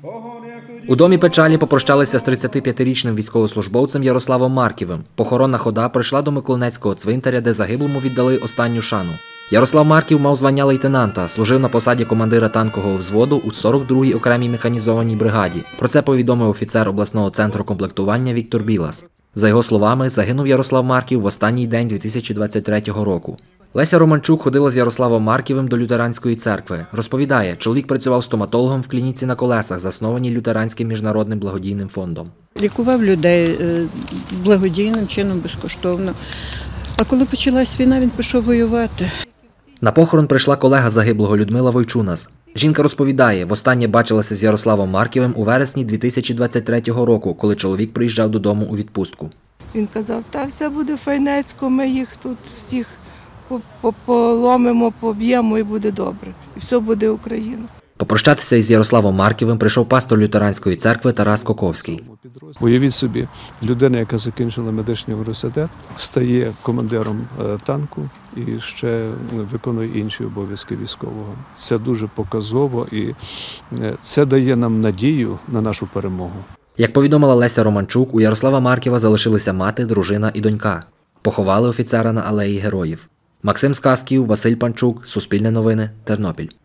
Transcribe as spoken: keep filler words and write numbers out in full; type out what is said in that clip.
У домі печалі попрощалися з тридцятип'ятирічним військовослужбовцем Ярославом Марківим. Похоронна хода прийшла до Миколинецького цвинтаря, де загиблому віддали останню шану. Ярослав Марків мав звання лейтенанта, служив на посаді командира танкового взводу у сорок другій окремій механізованій бригаді. Про це повідомив офіцер обласного центру комплектування Віктор Білас. За його словами, загинув Ярослав Марків в останній день дві тисячі двадцять третього року. Леся Романчук ходила з Ярославом Марківим до лютеранської церкви. Розповідає, чоловік працював стоматологом в клініці на колесах, заснованій лютеранським міжнародним благодійним фондом. Лікував людей благодійним чином, безкоштовно. А коли почалась війна, він пішов воювати. На похорон прийшла колега загиблого Людмила Войчунас. Жінка розповідає, востаннє бачилася з Ярославом Марківим у вересні дві тисячі двадцять третього року, коли чоловік приїжджав додому у відпустку. Він казав, та все буде файнецько, ми їх тут всіх поломимо, поб'ємо і буде добре. І все буде Україна. Попрощатися із Ярославом Марківим прийшов пастор лютеранської церкви Тарас Коковський. Уявіть собі, людина, яка закінчила медичний університет, стає командиром танку і ще виконує інші обов'язки військового. Це дуже показово і це дає нам надію на нашу перемогу. Як повідомила Леся Романчук, у Ярослава Марківа залишилися мати, дружина і донька. Поховали офіцера на алеї Героїв. Максим Сказків, Василь Панчук, Суспільне новини, Тернопіль.